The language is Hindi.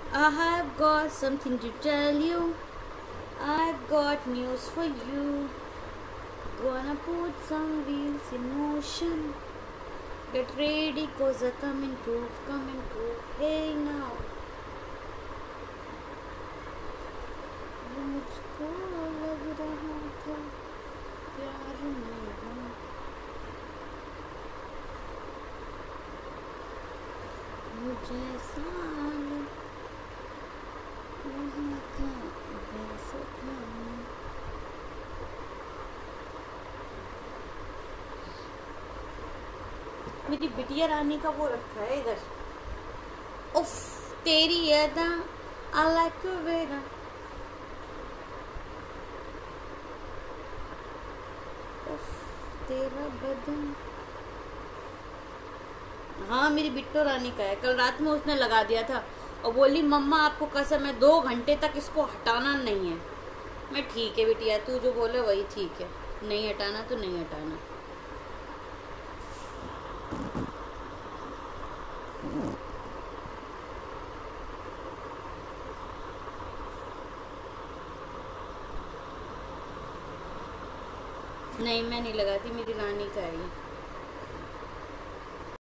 I have got something to tell you. I've got news for you. Gonna put some wheels in motion. Get ready, cause I come improve. Hey now. वो मुझको लग रहा था प्यार मेरा मुझे साल रहा था वैसे था मेरी बिटिया रानी का वो रखा है इधर। उफ, तेरी अदा आई लाइक यू वेरा। उफ, तेरा बदन। हाँ, मेरी बिट्टो रानी का है। कल रात में उसने लगा दिया था और बोली मम्मा आपको कसम है 2 घंटे तक इसको हटाना नहीं है। मैं ठीक है बिटिया, तू जो बोले वही ठीक है, नहीं हटाना तो नहीं हटाना। नहीं, मैं नहीं लगाती, मेरी रानी का है ये।